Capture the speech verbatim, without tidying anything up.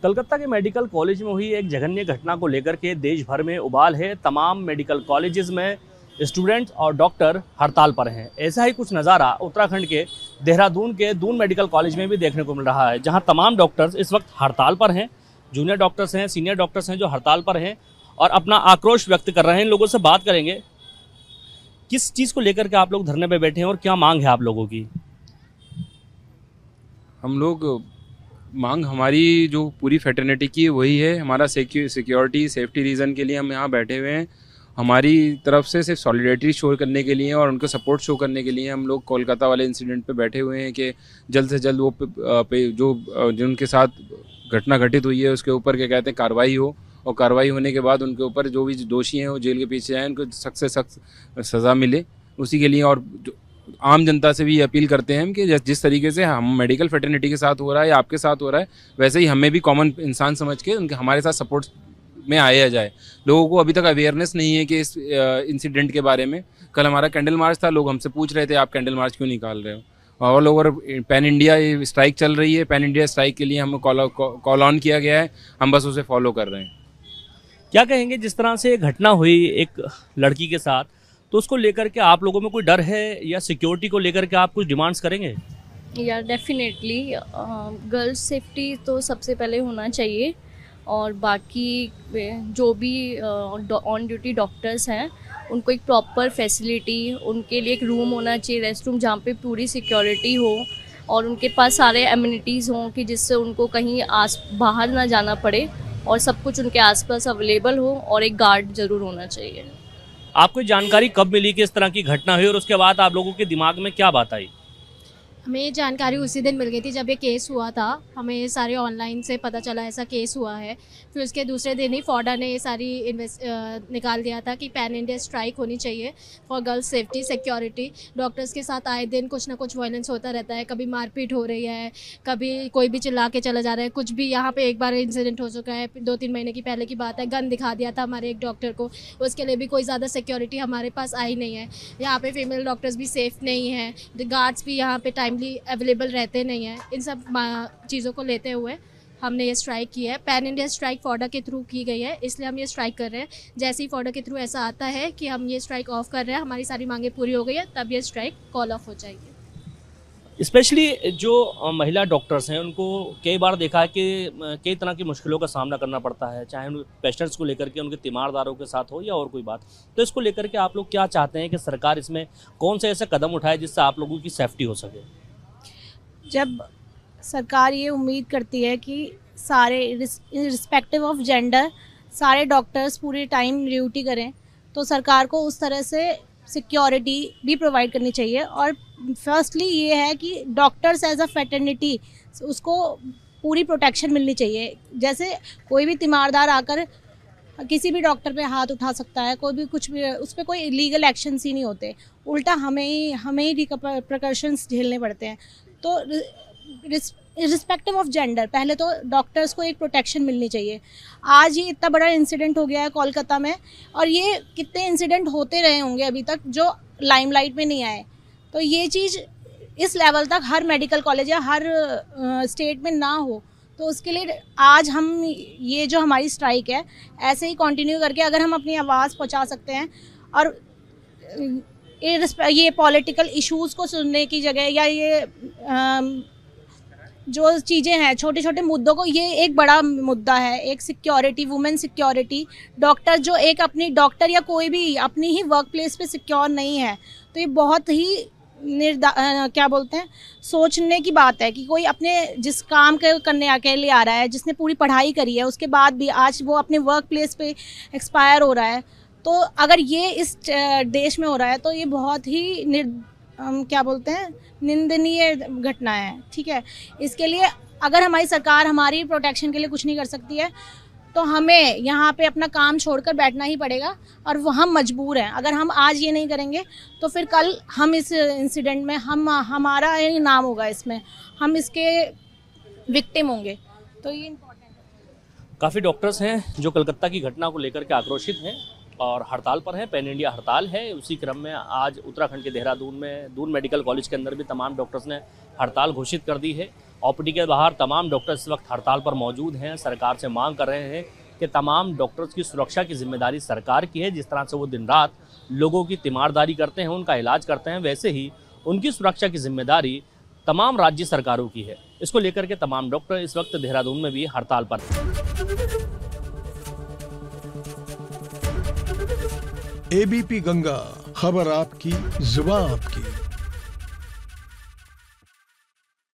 कलकत्ता के medical college में हुई एक जघन्य घटना को लेकर के देश भर में उबाल है। तमाम मेडिकल कॉलेजेस में स्टूडेंट्स और डॉक्टर हड़ताल पर हैं। ऐसा ही कुछ नज़ारा उत्तराखंड के देहरादून के दून मेडिकल कॉलेज में भी देखने को मिल रहा है, जहां तमाम डॉक्टर्स इस वक्त हड़ताल पर हैं। जूनियर डॉक्टर्स हैं, सीनियर डॉक्टर्स हैं जो हड़ताल पर हैं और अपना आक्रोश व्यक्त कर रहे हैं। इन लोगों से बात करेंगे, किस चीज़ को लेकर के आप लोग धरने पर बैठे हैं और क्या मांग है आप लोगों की? हम लोग मांग हमारी जो पूरी फेटर्निटी की वही है। हमारा सिक्योरिटी सेफ्टी रीज़न के लिए हम यहाँ बैठे हुए हैं। हमारी तरफ से सिर्फ सॉलिडेरिटी शो करने के लिए और उनको सपोर्ट शो करने के लिए हम लोग कोलकाता वाले इंसिडेंट पे बैठे हुए हैं कि जल्द से जल्द वो पे, पे, जो जिनके साथ घटना घटित हुई है उसके ऊपर क्या कहते हैं कार्रवाई हो, और कार्रवाई होने के बाद उनके ऊपर जो भी दोषी हैं वो जेल के पीछे आए, उनको सख्त से सख्त सज़ा मिले। उसी के लिए और आम जनता से भी अपील करते हैं कि जिस तरीके से हम मेडिकल फ्रेटर्निटी के साथ हो रहा है या आपके साथ हो रहा है, वैसे ही हमें भी कॉमन इंसान समझ के उनके हमारे साथ सपोर्ट में आया जाए। लोगों को अभी तक अवेयरनेस नहीं है कि इस इंसिडेंट के बारे में। कल हमारा कैंडल मार्च था, लोग हमसे पूछ रहे थे आप कैंडल मार्च क्यों निकाल रहे हो। All over pan India strike चल रही है। पैन इंडिया स्ट्राइक के लिए हमें कॉल कॉल ऑन किया गया है, हम बस उसे फॉलो कर रहे हैं। क्या कहेंगे, जिस तरह से घटना हुई एक लड़की के साथ, तो उसको लेकर के आप लोगों में कोई डर है या सिक्योरिटी को लेकर के आप कुछ डिमांड्स करेंगे? या डेफिनेटली गर्ल्स सेफ्टी तो सबसे पहले होना चाहिए, और बाकी जो भी ऑन ड्यूटी डॉक्टर्स हैं उनको एक प्रॉपर फैसिलिटी, उनके लिए एक रूम होना चाहिए, रेस्ट रूम, जहाँ पे पूरी सिक्योरिटी हो और उनके पास सारे एमिनिटीज़ हों कि जिससे उनको कहीं आस बाहर ना जाना पड़े और सब कुछ उनके आसपास अवेलेबल हो, और एक गार्ड ज़रूर होना चाहिए। आपको जानकारी कब मिली कि इस तरह की घटना हुई और उसके बाद आप लोगों के दिमाग में क्या बात आई? हमें ये जानकारी उसी दिन मिल गई थी जब ये केस हुआ था। हमें ये सारे ऑनलाइन से पता चला ऐसा केस हुआ है। फिर उसके दूसरे दिन ही फॉडा ने ये सारी इन्वेस्ट निकाल दिया था कि पैन इंडिया स्ट्राइक होनी चाहिए for girls safety security. Doctors के साथ आए दिन कुछ ना कुछ वायलेंस होता रहता है, कभी मारपीट हो रही है, कभी कोई भी चिल्ला के चला जा रहा है, कुछ भी। यहाँ पे एक बार इंसिडेंट हो चुका है, दो तीन महीने की पहले की बात है, गन दिखा दिया था हमारे एक डॉक्टर को। उसके लिए भी कोई ज़्यादा सिक्योरिटी हमारे पास आई नहीं है। यहाँ पे फीमेल डॉक्टर्स भी सेफ़ नहीं हैं, गार्ड्स भी यहाँ पे टाइम अवेलेबल रहते नहीं हैं। इन सब चीज़ों को लेते हुए हमने ये स्ट्राइक की है। पैन इंडिया स्ट्राइक फॉडा के थ्रू की गई है, इसलिए हम ये स्ट्राइक कर रहे हैं। जैसे ही फॉडा के थ्रू ऐसा आता है कि हम ये स्ट्राइक ऑफ कर रहे हैं, हमारी सारी मांगे पूरी हो गई है, तब ये स्ट्राइक कॉल ऑफ हो जाएगी। स्पेशली जो महिला डॉक्टर्स हैं उनको कई बार देखा है कि कई तरह की मुश्किलों का सामना करना पड़ता है, चाहे उन पेशेंट्स को लेकर के, उनके तीमारदारों के साथ हो या और कोई बात। तो इसको लेकर के आप लोग क्या चाहते हैं कि सरकार इसमें कौन से ऐसे कदम उठाए जिससे आप लोगों की सेफ्टी हो सके? जब सरकार ये उम्मीद करती है कि सारे रिस्पेक्टिव ऑफ जेंडर सारे डॉक्टर्स पूरे टाइम ड्यूटी करें, तो सरकार को उस तरह से सिक्योरिटी भी प्रोवाइड करनी चाहिए। और फर्स्टली ये है कि डॉक्टर्स एज अ फ्रेटर्निटी उसको पूरी प्रोटेक्शन मिलनी चाहिए। जैसे कोई भी तीमारदार आकर किसी भी डॉक्टर पे हाथ उठा सकता है, कोई भी कुछ भी, उस पर कोई इलीगल एक्शंस ही नहीं होते, उल्टा हमें ही हमें ही रिपरकशंस झेलने पड़ते हैं। तो रिस्पेक्टिव ऑफ जेंडर पहले तो डॉक्टर्स को एक प्रोटेक्शन मिलनी चाहिए। आज ये इतना बड़ा इंसिडेंट हो गया है कोलकाता में, और ये कितने इंसिडेंट होते रहे होंगे अभी तक जो लाइमलाइट में नहीं आए। तो ये चीज़ इस लेवल तक हर मेडिकल कॉलेज या हर स्टेट में ना हो, तो उसके लिए आज हम ये जो हमारी स्ट्राइक है ऐसे ही कंटिन्यू करके अगर हम अपनी आवाज़ पहुंचा सकते हैं, और ये पॉलिटिकल इश्यूज़ को सुनने की जगह या ये जो चीज़ें हैं छोटे छोटे मुद्दों को, ये एक बड़ा मुद्दा है, एक सिक्योरिटी, वुमेन सिक्योरिटी। डॉक्टर जो एक अपनी डॉक्टर या कोई भी अपनी ही वर्क प्लेस पे सिक्योर नहीं है, तो ये बहुत ही निर्दा क्या बोलते हैं सोचने की बात है कि कोई अपने जिस काम के करने के लिए आ रहा है, जिसने पूरी पढ़ाई करी है, उसके बाद भी आज वो अपने वर्क प्लेस पे एक्सपायर हो रहा है। तो अगर ये इस देश में हो रहा है तो ये बहुत ही निर क्या बोलते हैं निंदनीय घटना है। ठीक है, इसके लिए अगर हमारी सरकार हमारी प्रोटेक्शन के लिए कुछ नहीं कर सकती है, तो हमें यहाँ पे अपना काम छोड़कर बैठना ही पड़ेगा, और वो हम मजबूर हैं। अगर हम आज ये नहीं करेंगे तो फिर कल हम इस इंसिडेंट में हम हमारा ही नाम होगा, इसमें हम इसके विक्टिम होंगे। तो ये इम्पोर्टेंट है। काफ़ी डॉक्टर्स हैं जो कलकत्ता की घटना को लेकर के आक्रोशित हैं और हड़ताल पर हैं। पैन इंडिया हड़ताल है। उसी क्रम में आज उत्तराखंड के देहरादून में दून मेडिकल कॉलेज के अंदर भी तमाम डॉक्टर्स ने हड़ताल घोषित कर दी है ओपीडी के बाहर तमाम डॉक्टर इस वक्त हड़ताल पर मौजूद हैं। सरकार से मांग कर रहे हैं कि तमाम डॉक्टर्स की सुरक्षा की जिम्मेदारी सरकार की है। जिस तरह से वो दिन रात लोगों की तीमारदारी करते हैं, उनका इलाज करते हैं, वैसे ही उनकी सुरक्षा की जिम्मेदारी तमाम राज्य सरकारों की है। इसको लेकर के तमाम डॉक्टर इस वक्त देहरादून में भी हड़ताल पर हैं। एबीपी गंगा, खबर आपकी, जुबान आपकी।